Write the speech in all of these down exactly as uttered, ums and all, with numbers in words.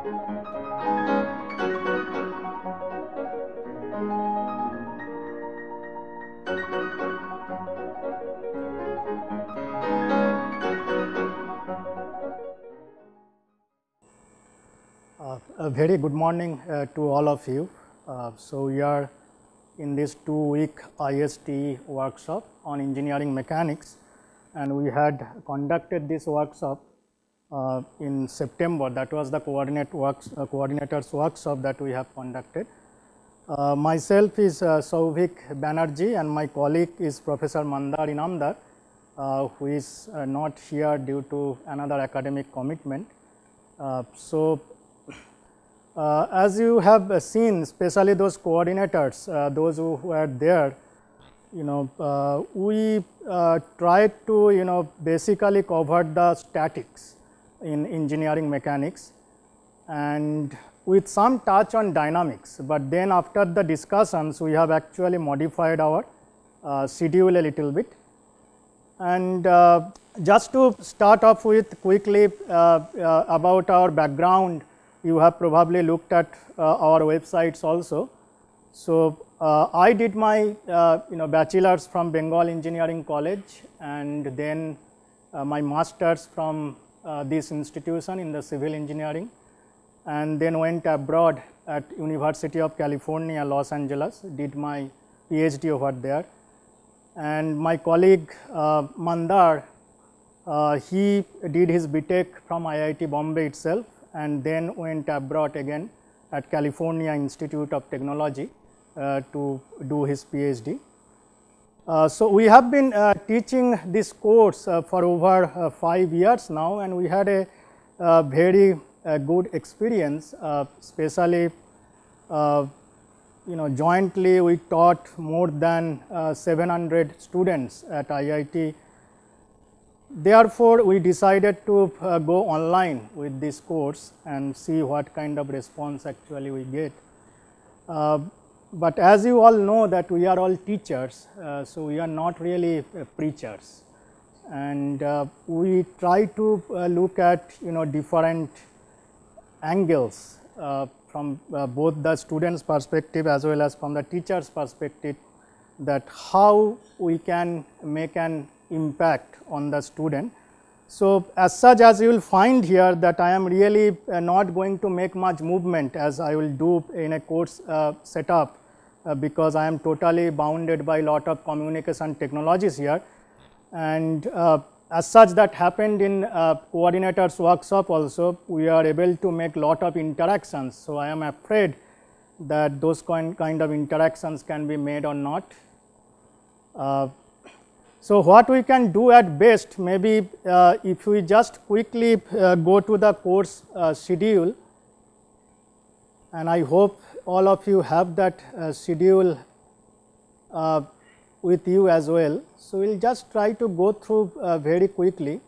Uh, a very good morning uh, to all of you. Uh, so, we are in this two week I S T workshop on engineering mechanics, and we had conducted this workshop uh, in September. That was the coordinate works, uh, coordinators workshop that we have conducted. Uh, myself is uh, Sauvik Banerjee, and my colleague is Professor Mandar Inamdar, uh, who is uh, not here due to another academic commitment. Uh, so, Uh, as you have uh, seen, especially those coordinators, uh, those who were there, you know, uh, we uh, tried to, you know, basically cover the statics in engineering mechanics and with some touch on dynamics, but then after the discussions, we have actually modified our uh, schedule a little bit. And uh, just to start off with quickly uh, uh, about our background, you have probably looked at uh, our websites also. So, uh, I did my uh, you know bachelor's from Bengal Engineering College, and then uh, my master's from uh, this institution in the civil engineering, and then went abroad at University of California, Los Angeles, did my PhD over there. And my colleague uh, Mandar, uh, he did his B Tech from I I T Bombay itself, and then went abroad again at California Institute of Technology uh, to do his PhD. Uh, so, we have been uh, teaching this course uh, for over uh, five years now, and we had a uh, very uh, good experience, uh, especially uh, you know jointly we taught more than uh, seven hundred students at I I T. Therefore, we decided to uh, go online with this course and see what kind of response actually we get. Uh, but as you all know that we are all teachers, uh, so we are not really uh, preachers, and uh, we try to uh, look at you know different angles uh, from uh, both the students' perspective as well as from the teacher's perspective, that how we can make an impact on the student. So, as such, as you will find here that I am really uh, not going to make much movement as I will do in a course uh, setup, uh, because I am totally bounded by lot of communication technologies here, and uh, as such that happened in uh, coordinators workshop also, we are able to make lot of interactions. So, I am afraid that those kind, kind of interactions can be made or not. Uh, So, what we can do at best, maybe uh, if we just quickly uh, go to the course uh, schedule, and I hope all of you have that uh, schedule uh, with you as well. So, we will just try to go through uh, very quickly.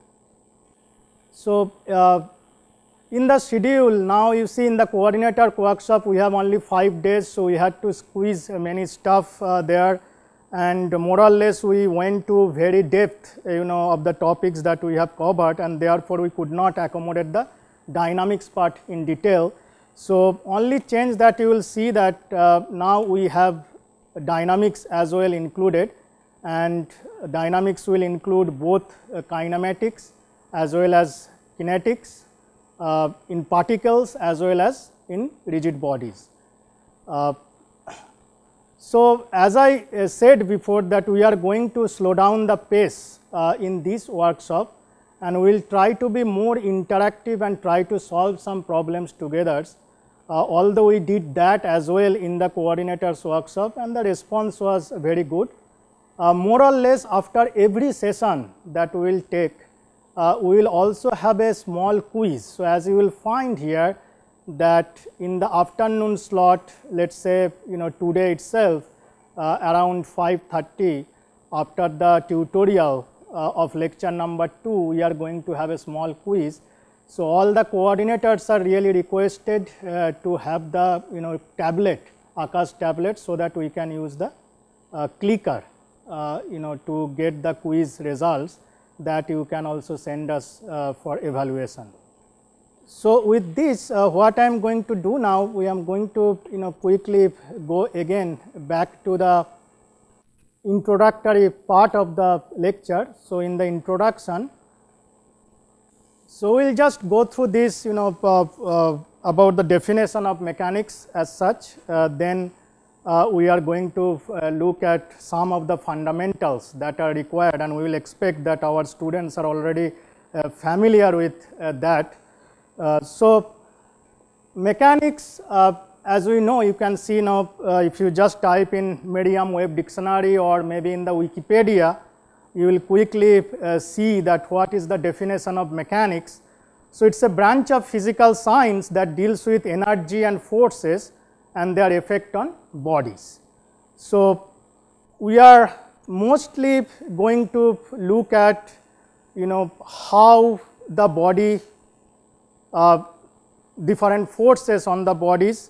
So, uh, in the schedule now you see in the coordinator workshop we have only five days. So, we had to squeeze many stuff uh, there, and more or less we went to very depth you know of the topics that we have covered, and therefore, we could not accommodate the dynamics part in detail. So, only change that you will see that uh, now we have dynamics as well included, and dynamics will include both uh, kinematics as well as kinetics uh, in particles as well as in rigid bodies. Uh, So, as I uh, said before that we are going to slow down the pace uh, in this workshop, and we will try to be more interactive and try to solve some problems together, uh, although we did that as well in the coordinators workshop and the response was very good. Uh, more or less after every session that we will take, uh, we will also have a small quiz. So, as you will find here that in the afternoon slot, let us say you know today itself uh, around five thirty, after the tutorial uh, of lecture number two, we are going to have a small quiz. So, all the coordinators are really requested uh, to have the you know tablet, Akash tablet, so that we can use the uh, clicker uh, you know to get the quiz results that you can also send us uh, for evaluation. So, with this uh, what I am going to do now, we am going to you know quickly go again back to the introductory part of the lecture. So, in the introduction, so we will just go through this you know uh, uh, about the definition of mechanics as such, uh, then uh, we are going to uh, look at some of the fundamentals that are required, and we will expect that our students are already uh, familiar with uh, that. Uh, so, mechanics, uh, as we know, you can see now uh, if you just type in Merriam-Webster dictionary or maybe in the Wikipedia, you will quickly uh, see that what is the definition of mechanics. So, it is a branch of physical science that deals with energy and forces and their effect on bodies. So, we are mostly going to look at you know how the body Uh, different forces on the bodies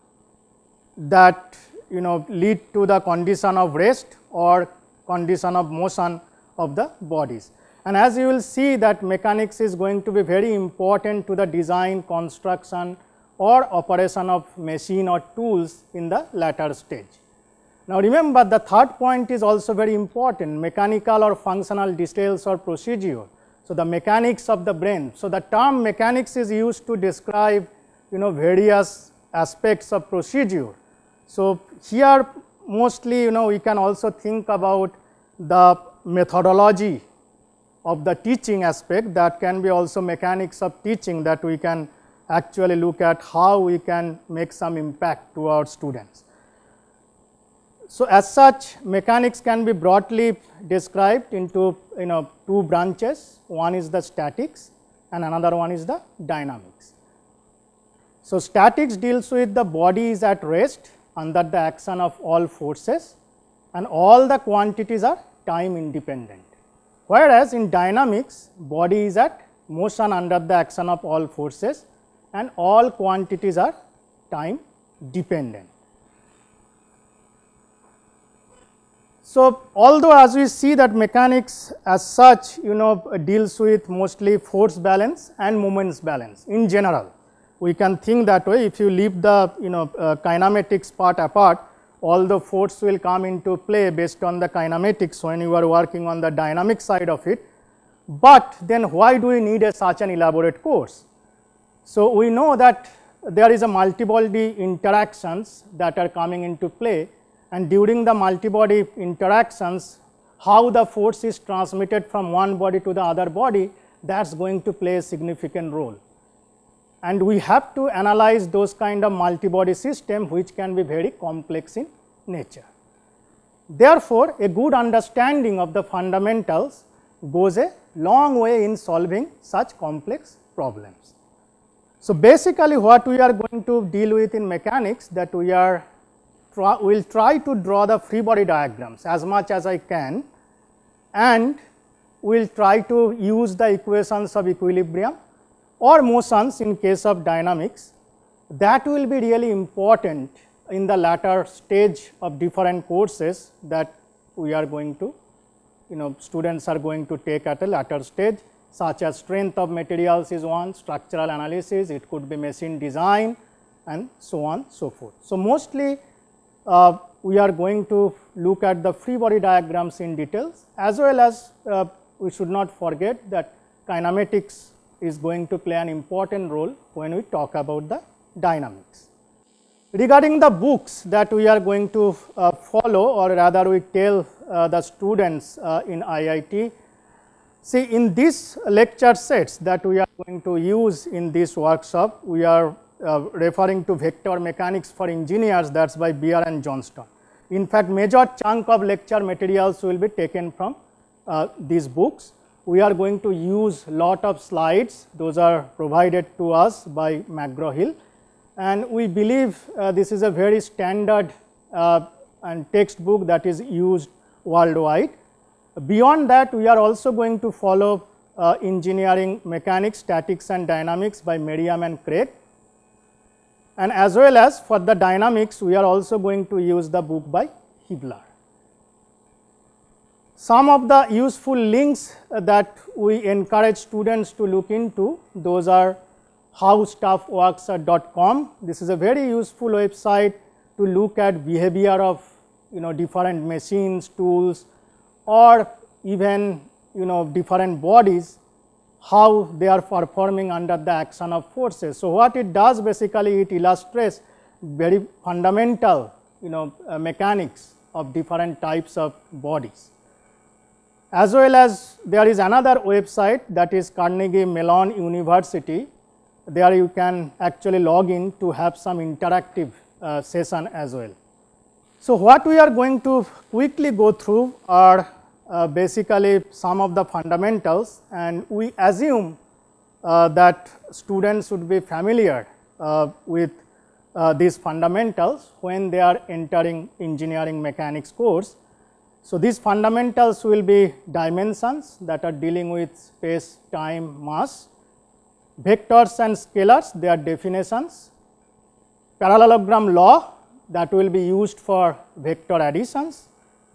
that you know lead to the condition of rest or condition of motion of the bodies. And as you will see that mechanics is going to be very important to the design, construction or operation of machine or tools in the latter stage. Now, remember the third point is also very important, mechanical or functional details or procedure. So, the mechanics of the brain. So, the term mechanics is used to describe you know various aspects of procedure. So, here mostly you know we can also think about the methodology of the teaching aspect, that can be also mechanics of teaching, that we can actually look at how we can make some impact to our students. So, as such mechanics can be broadly described into you know two branches, one is the statics and another one is the dynamics. So, statics deals with the body is at rest under the action of all forces and all the quantities are time independent, whereas in dynamics body is at motion under the action of all forces and all quantities are time dependent. So, although as we see that mechanics as such you know deals with mostly force balance and moments balance in general, we can think that way. If you leave the you know uh, kinematics part apart, all the force will come into play based on the kinematics when you are working on the dynamic side of it. But then why do we need a such an elaborate course? So, we know that there is a multi-body interactions that are coming into play, and during the multi-body interactions how the force is transmitted from one body to the other body, that is going to play a significant role. And we have to analyze those kind of multi-body system which can be very complex in nature. Therefore, a good understanding of the fundamentals goes a long way in solving such complex problems. So, basically what we are going to deal with in mechanics, that we are we will try to draw the free body diagrams as much as I can, and we will try to use the equations of equilibrium or motions in case of dynamics. That will be really important in the latter stage of different courses that we are going to you know students are going to take at a latter stage, such as strength of materials is one, structural analysis, it could be machine design and so on so forth. So, mostly Uh, we are going to look at the free body diagrams in details, as well as uh, we should not forget that kinematics is going to play an important role when we talk about the dynamics. Regarding the books that we are going to uh, follow, or rather we tell uh, the students uh, in I I T, see in these lecture sets that we are going to use in this workshop, we are Uh, referring to vector mechanics for engineers, that is by Beer and Johnston. In fact, major chunk of lecture materials will be taken from uh, these books. We are going to use lot of slides, those are provided to us by McGraw-Hill, and we believe uh, this is a very standard uh, and textbook that is used worldwide. Beyond that, we are also going to follow uh, engineering mechanics, statics and dynamics by Merriam and Craig. And as well as for the dynamics, we are also going to use the book by Hibbeler. Some of the useful links that we encourage students to look into, those are how stuff works dot com. This is a very useful website to look at behavior of you know different machines, tools, or even you know different bodies, how they are performing under the action of forces. So, what it does basically, it illustrates very fundamental you know uh, mechanics of different types of bodies. As well as there is another website, that is Carnegie Mellon University. There you can actually log in to have some interactive uh, session as well. So, what we are going to quickly go through are uh, basically some of the fundamentals, and we assume uh, that students should be familiar uh, with uh, these fundamentals when they are entering engineering mechanics course. So, these fundamentals will be dimensions that are dealing with space, time, mass, vectors and scalars, their definitions, parallelogram law that will be used for vector additions,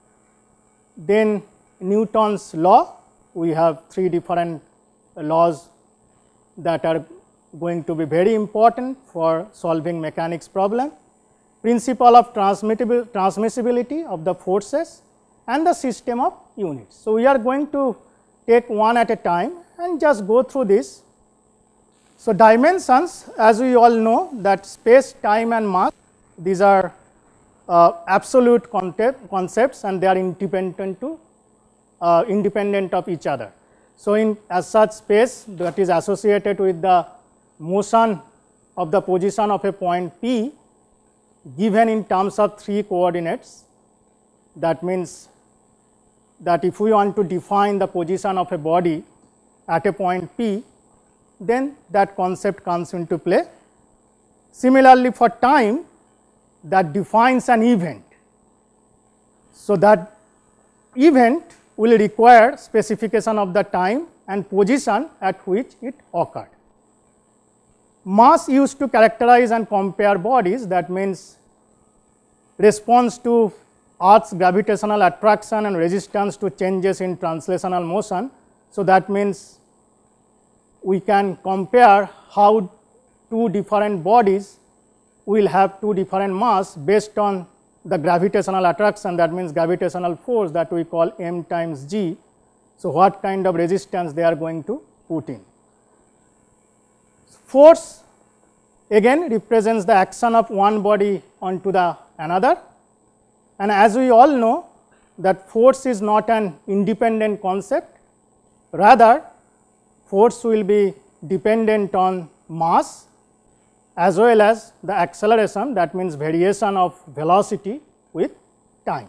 then Newton's law. We have three different laws that are going to be very important for solving mechanics problem, principle of transmissibility of the forces, and the system of units. So, we are going to take one at a time and just go through this. So, dimensions, as we all know, that space, time and mass, these are uh, absolute concept, concepts and they are independent to uh, independent of each other. So, in as such, space that is associated with the motion of the position of a point P given in terms of three coordinates. That means that if we want to define the position of a body at a point P, then that concept comes into play. Similarly, for time, that defines an event. So, that event will require specification of the time and position at which it occurred. Mass used to characterize and compare bodies, that means response to Earth's gravitational attraction and resistance to changes in translational motion. So, that means we can compare how two different bodies will have two different mass based on the gravitational attraction, that means gravitational force that we call m times g. So, what kind of resistance they are going to put in. Force again represents the action of one body onto the another, and as we all know that force is not an independent concept, rather force will be dependent on mass as well as the acceleration, that means variation of velocity with time.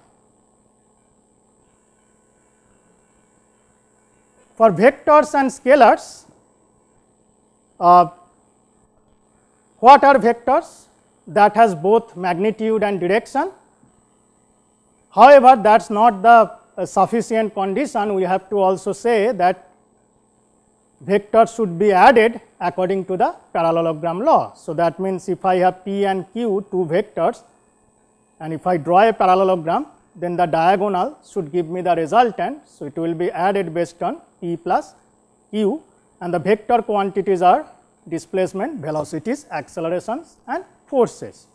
For vectors and scalars, uh, what are vectors? That has both magnitude and direction. However, that is not the uh, sufficient condition. We have to also say that vectors should be added according to the parallelogram law. So, that means if I have P and Q, two vectors, and if I draw a parallelogram, then the diagonal should give me the resultant. So, it will be added based on P plus Q, and the vector quantities are displacement, velocities, accelerations and forces.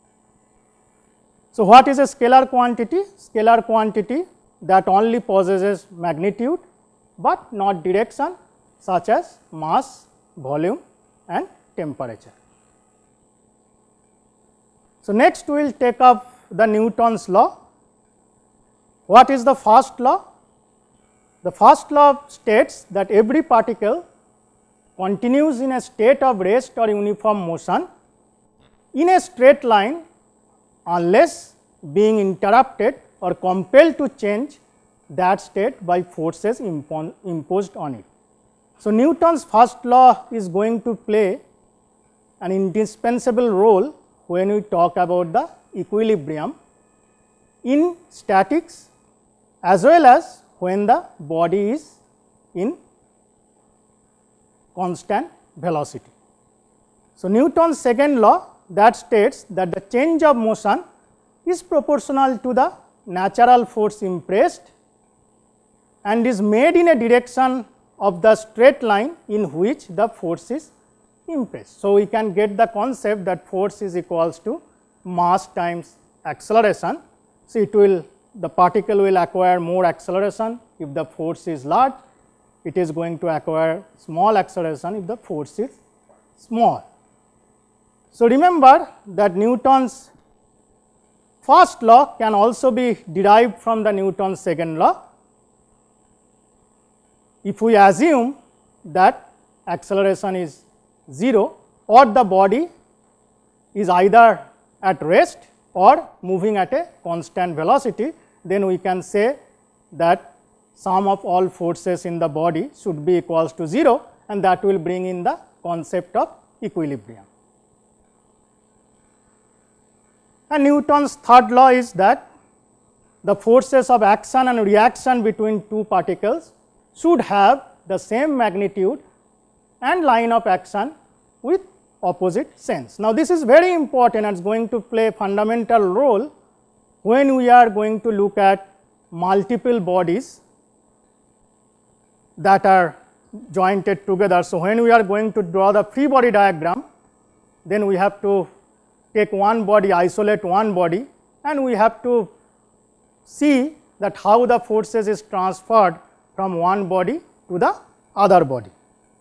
So, what is a scalar quantity? Scalar quantity that only possesses magnitude, but not direction, such as mass, volume and temperature. So, next we will take up the Newton's law. What is the first law? The first law states that every particle continues in a state of rest or uniform motion in a straight line unless being interrupted or compelled to change that state by forces imposed on it. So, Newton's first law is going to play an indispensable role when we talk about the equilibrium in statics as well as when the body is in constant velocity. So, Newton's second law that states that the change of motion is proportional to the natural force impressed and is made in a direction of the straight line in which the force is impulse. So, we can get the concept that force is equals to mass times acceleration. So, it will the particle will acquire more acceleration if the force is large, it is going to acquire small acceleration if the force is small. So, remember that Newton's first law can also be derived from the Newton's second law. If we assume that acceleration is zero or the body is either at rest or moving at a constant velocity, then we can say that sum of all forces in the body should be equals to zero, and that will bring in the concept of equilibrium. And Newton's third law is that the forces of action and reaction between two particles should have the same magnitude and line of action with opposite sense. Now, this is very important and is going to play a fundamental role when we are going to look at multiple bodies that are jointed together. So, when we are going to draw the free body diagram, then we have to take one body, isolate one body, and we have to see that how the forces is transferred from one body to the other body.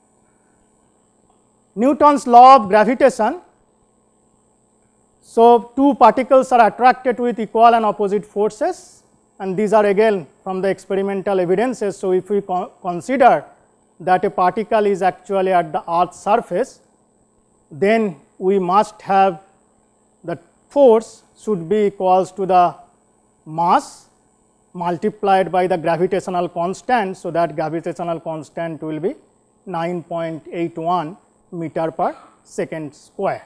Newton's law of gravitation. So, two particles are attracted with equal and opposite forces, and these are again from the experimental evidences. So, if we co consider that a particle is actually at the earth's surface, then we must have the force should be equals to the mass multiplied by the gravitational constant. So, that gravitational constant will be nine point eight one meter per second square.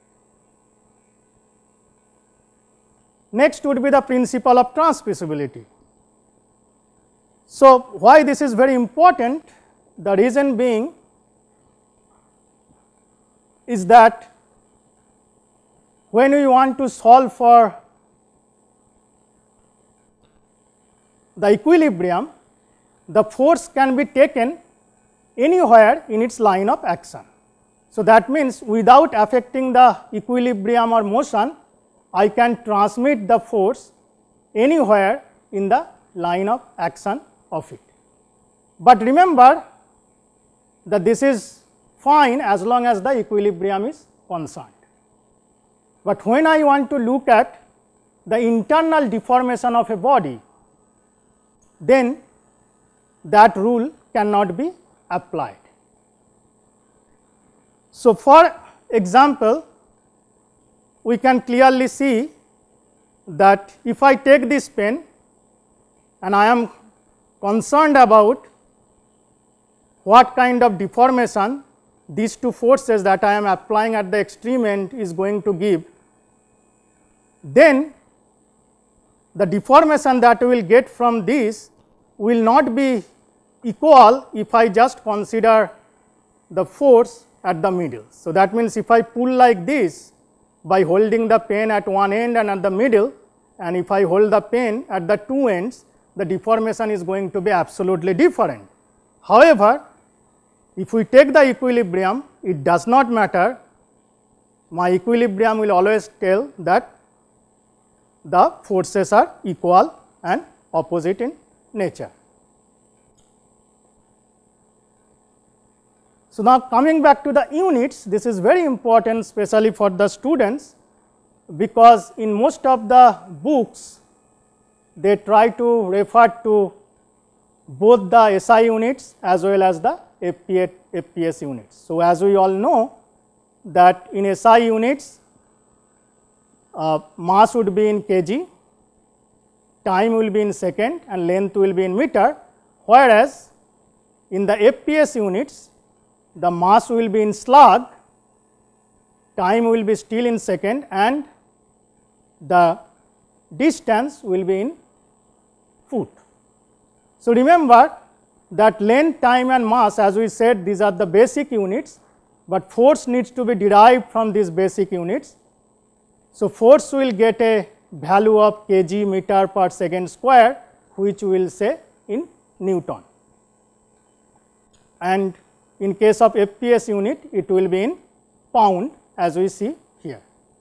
Next would be the principle of transmissibility. So, why this is very important? The reason being is that when we want to solve for the equilibrium, the force can be taken anywhere in its line of action. So, that means without affecting the equilibrium or motion, I can transmit the force anywhere in the line of action of it. But remember that this is fine as long as the equilibrium is concerned. But when I want to look at the internal deformation of a body, then that rule cannot be applied. So, for example, we can clearly see that if I take this pen and I am concerned about what kind of deformation these two forces that I am applying at the extreme end is going to give, then the deformation that we will get from this will not be equal if I just consider the force at the middle. So, that means if I pull like this by holding the pen at one end and at the middle, and if I hold the pen at the two ends, the deformation is going to be absolutely different. However, if we take the equilibrium, it does not matter. My equilibrium will always tell that the forces are equal and opposite in nature. So, now coming back to the units, this is very important especially for the students, because in most of the books they try to refer to both the S I units as well as the F P S units. So, as we all know that in S I units, uh, mass would be in kg, time will be in second and length will be in meter, whereas in the F P S units the mass will be in slug, time will be still in second and the distance will be in foot. So, remember that length, time and mass, as we said, these are the basic units, but force needs to be derived from these basic units. So, force will get a value of kg meter per second square, which we will say in Newton, and in case of F P S unit it will be in pound as we see here.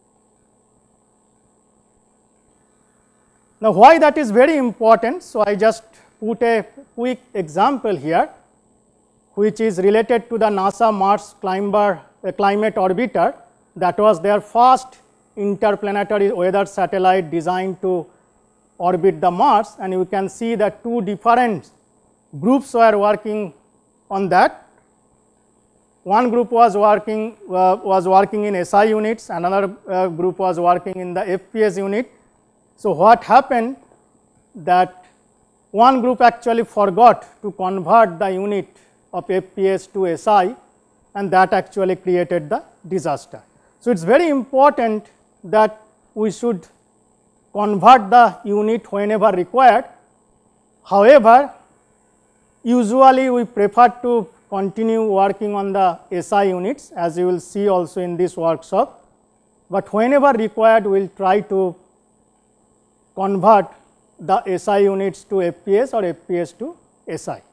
Now, why that is very important? So, I just put a quick example here, which is related to the NASA Mars climber, uh, climate orbiter. That was their first interplanetary weather satellite designed to orbit the Mars, and you can see that two different groups were working on that. One group was working uh, was working in S I units, another uh, group was working in the F P S unit. So, what happened that one group actually forgot to convert the unit of F P S to S I, and that actually created the disaster. So, it is very important that we should convert the unit whenever required. However, usually we prefer to continue working on the S I units, as you will see also in this workshop, but whenever required we will try to convert the S I units to F P S or F P S to S I.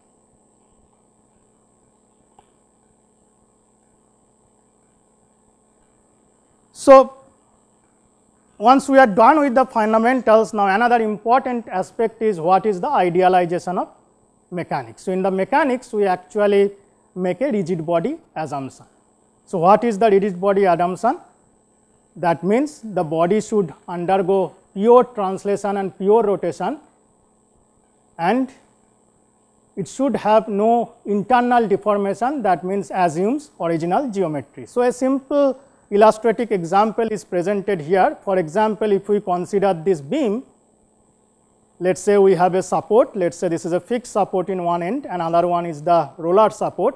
So, once we are done with the fundamentals, now another important aspect is what is the idealization of mechanics. So, in the mechanics we actually make a rigid body assumption. So, what is the rigid body assumption? That means the body should undergo pure translation and pure rotation, and it should have no internal deformation, that means assumes original geometry. So, a simple illustrative example is presented here. For example, if we consider this beam, let us say we have a support, let us say this is a fixed support in one end, another one is the roller support.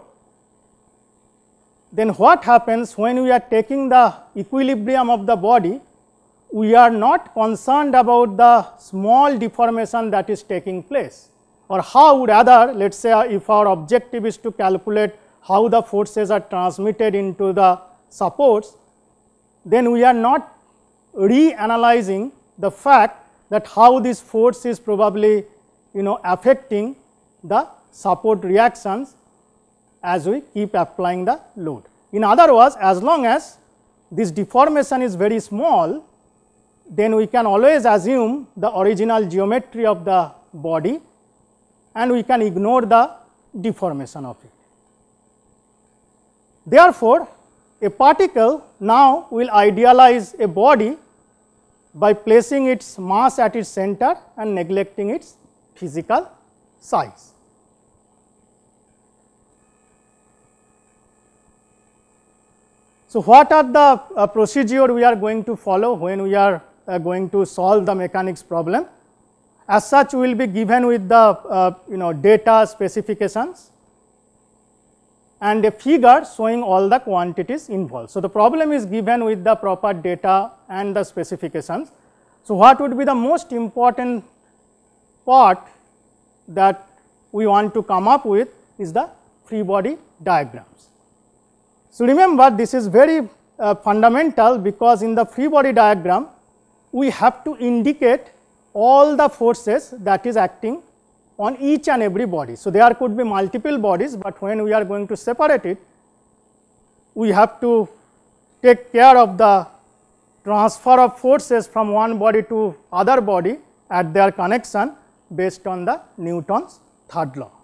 Then what happens when we are taking the equilibrium of the body, we are not concerned about the small deformation that is taking place, or how rather let us say if our objective is to calculate how the forces are transmitted into the supports, then we are not reanalyzing the fact that how this force is probably you know affecting the support reactions as we keep applying the load. In other words, as long as this deformation is very small, then we can always assume the original geometry of the body and we can ignore the deformation of it. Therefore, a particle now will idealize a body by placing its mass at its center and neglecting its physical size. So, what are the uh, procedure we are going to follow when we are uh, going to solve the mechanics problem? As such, we will be given with the uh, you know data specifications and a figure showing all the quantities involved. So, the problem is given with the proper data and the specifications. So, what would be the most important part that we want to come up with is the free body diagrams. So, remember this is very uh, fundamental, because in the free body diagram we have to indicate all the forces that is acting on each and every body. So, there could be multiple bodies, but when we are going to separate it, we have to take care of the transfer of forces from one body to other body at their connection based on the Newton's third law.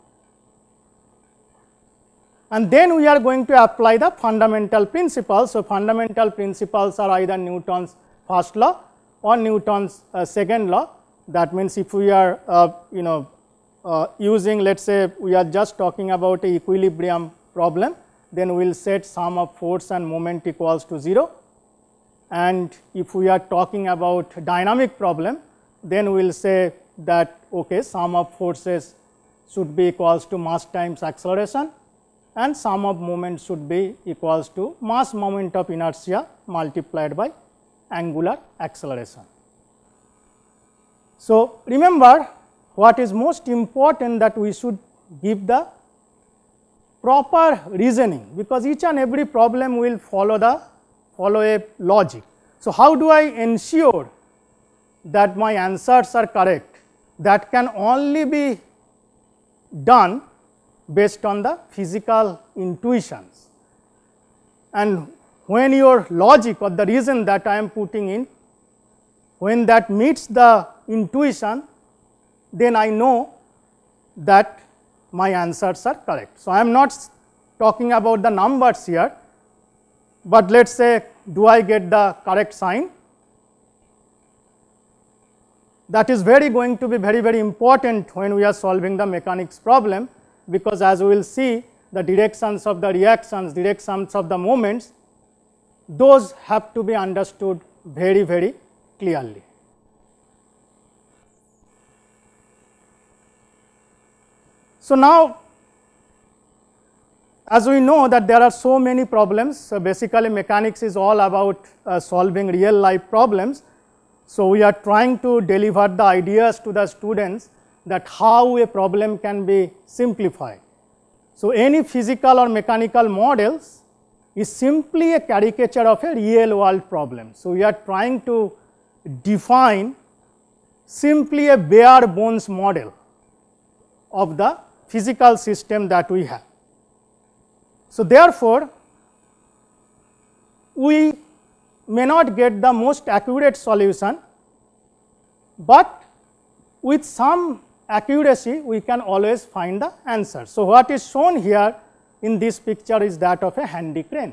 And then we are going to apply the fundamental principles. So, fundamental principles are either Newton's first law or Newton's uh, second law. That means, if we are uh, you know uh, using, let us say we are just talking about a equilibrium problem, then we will set sum of force and moment equals to zero. And if we are talking about dynamic problem, then we will say that okay, sum of forces should be equals to mass times acceleration, and sum of moment should be equals to mass moment of inertia multiplied by angular acceleration. So, remember what is most important, that we should give the proper reasoning, because each and every problem will follow the follow a logic. So, how do I ensure that my answers are correct? That can only be done based on the physical intuitions. And when your logic or the reason that I am putting in, when that meets the intuition, then I know that my answers are correct. So, I am not talking about the numbers here, but let us say, do I get the correct sign? That is very going to be very very important when we are solving the mechanics problem, because as we will see, the directions of the reactions, directions of the moments, those have to be understood very very clearly. So, now as we know that there are so many problems, so basically mechanics is all about uh, solving real life problems. So, we are trying to deliver the ideas to the students that how a problem can be simplified. So, any physical or mechanical models is simply a caricature of a real world problem. So, we are trying to define simply a bare bones model of the physical system that we have. So, therefore, we may not get the most accurate solution, but with some accuracy we can always find the answer. So, what is shown here in this picture is that of a handy crane.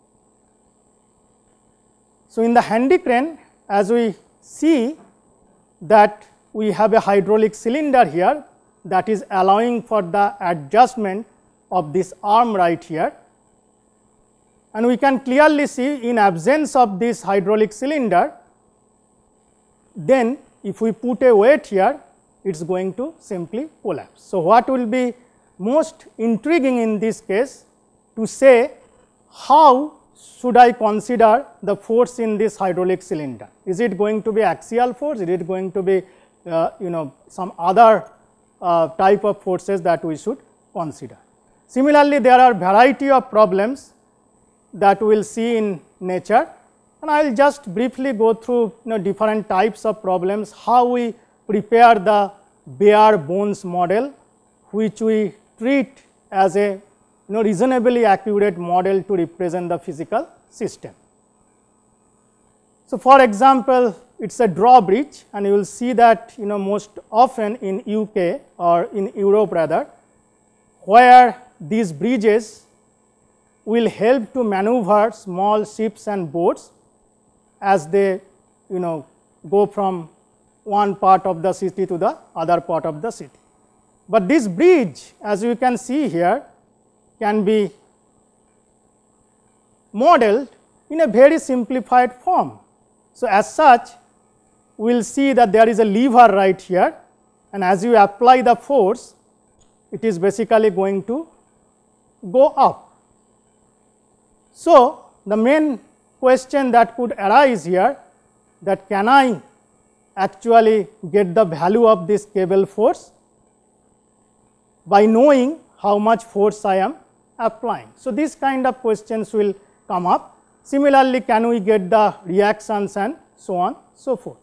So, in the handy crane, as we see that we have a hydraulic cylinder here that is allowing for the adjustment of this arm right here, and we can clearly see in absence of this hydraulic cylinder, then if we put a weight here, it is going to simply collapse. So, what will be most intriguing in this case to say how should I consider the force in this hydraulic cylinder? Is it going to be axial force? Is it going to be uh, you know some other uh, type of forces that we should consider? Similarly, there are variety of problems that we will see in nature, and I will just briefly go through you know different types of problems, how we prepare the bare bones model, which we treat as a you know reasonably accurate model to represent the physical system. So, for example, it is a drawbridge, and you will see that you know most often in U K or in Europe rather, where these bridges will help to maneuver small ships and boats as they you know go from one part of the city to the other part of the city. But this bridge, as you can see here, can be modeled in a very simplified form. So, as such, we will see that there is a lever right here, and as you apply the force, it is basically going to go up. So, the main question that could arise here, that can I actually get the value of this cable force by knowing how much force I am applying. So, these kind of questions will come up. Similarly, can we get the reactions and so on so forth.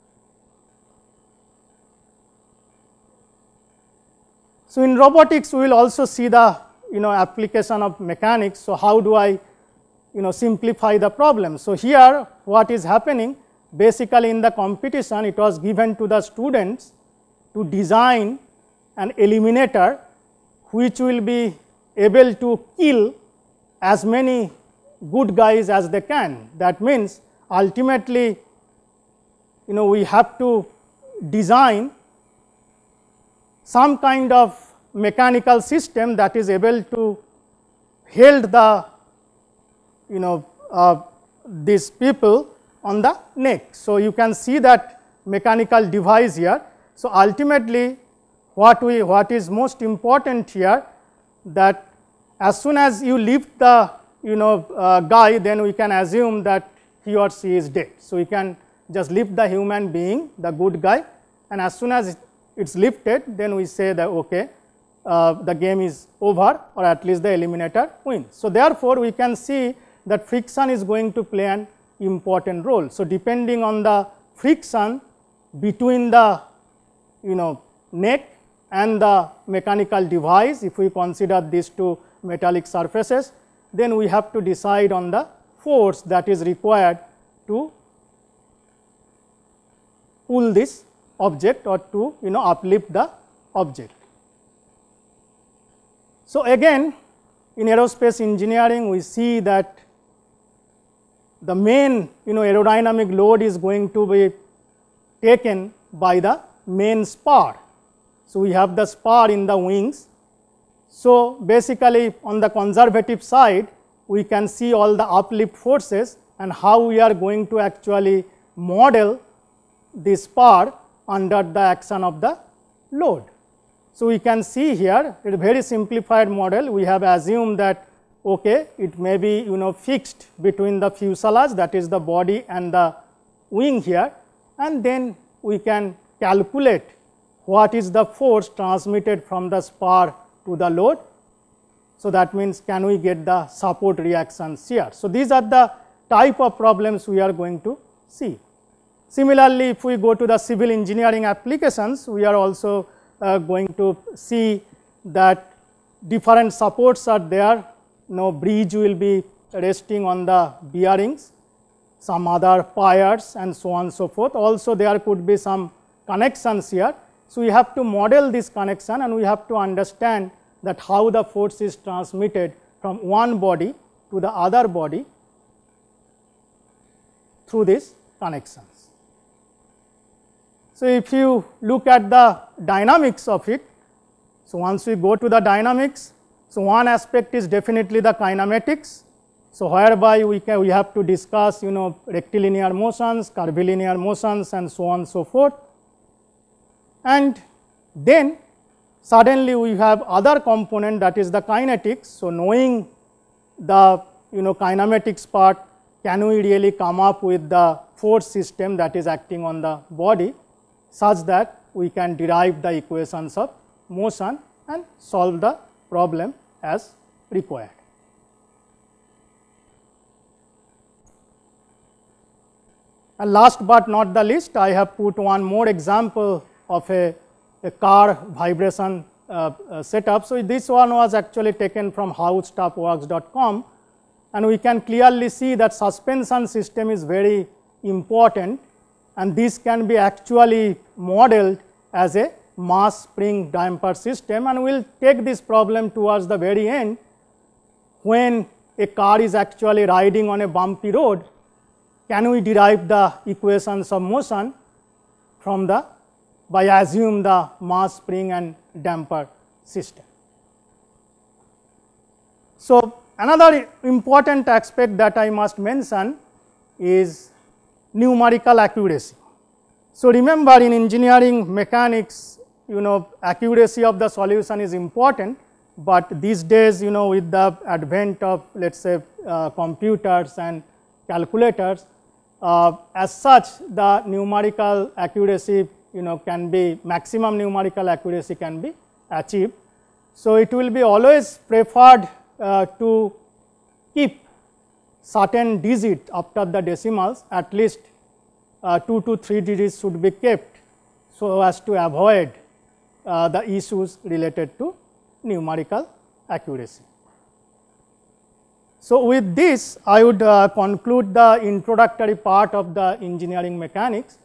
So, in robotics we will also see the you know application of mechanics. So, how do I you know simplify the problem? So, here what is happening, basically in the competition it was given to the students to design an eliminator which will be able to kill as many good guys as they can. That means ultimately you know we have to design some kind of mechanical system that is able to hold the you know uh, these people on the neck. So, you can see that mechanical device here. So, ultimately what we what is most important here, that as soon as you lift the you know uh, guy, then we can assume that he or she is dead. So, we can just lift the human being, the good guy, and as soon as it is lifted, then we say that okay, uh, the game is over, or at least the eliminator wins. So, therefore, we can see that friction is going to play an important role. So, depending on the friction between the you know neck and the mechanical device, if we consider these two metallic surfaces, then we have to decide on the force that is required to pull this object or to you know uplift the object. So, again in aerospace engineering we see that the main you know aerodynamic load is going to be taken by the main spar. So, we have the spar in the wings. So, basically on the conservative side we can see all the uplift forces and how we are going to actually model the spar under the action of the load. So, we can see here a very simplified model. We have assumed that okay, it may be you know fixed between the fuselage, that is the body, and the wing here, and then we can calculate what is the force transmitted from the spar to the load. So, that means can we get the support reactions here. So, these are the type of problems we are going to see. Similarly, if we go to the civil engineering applications, we are also uh, going to see that different supports are there. No bridge will be resting on the bearings, some other piers and so on and so forth. Also there could be some connections here. So, we have to model this connection and we have to understand that how the force is transmitted from one body to the other body through these connections. So, if you look at the dynamics of it, so once we go to the dynamics, so one aspect is definitely the kinematics. So, whereby we can we have to discuss you know rectilinear motions, curvilinear motions and so on and so forth. And then suddenly we have other component, that is the kinetics. So, knowing the you know kinematics part, can we really come up with the force system that is acting on the body such that we can derive the equations of motion and solve the problem as required. And last but not the least, I have put one more example of a, a car vibration uh, uh, setup. So, this one was actually taken from how stuff works dot com, and we can clearly see that suspension system is very important, and this can be actually modeled as a mass spring damper system, and we will take this problem towards the very end when a car is actually riding on a bumpy road. Can we derive the equations of motion from the by assume the mass spring and damper system. So, another important aspect that I must mention is numerical accuracy. So, remember in engineering mechanics, you know accuracy of the solution is important, but these days you know with the advent of let us say uh, computers and calculators, uh, as such the numerical accuracy you know can be maximum numerical accuracy can be achieved. So, it will be always preferred uh, to keep certain digit after the decimals, at least uh, two to three digits should be kept, so as to avoid uh, the issues related to numerical accuracy. So, with this I would uh, conclude the introductory part of the engineering mechanics.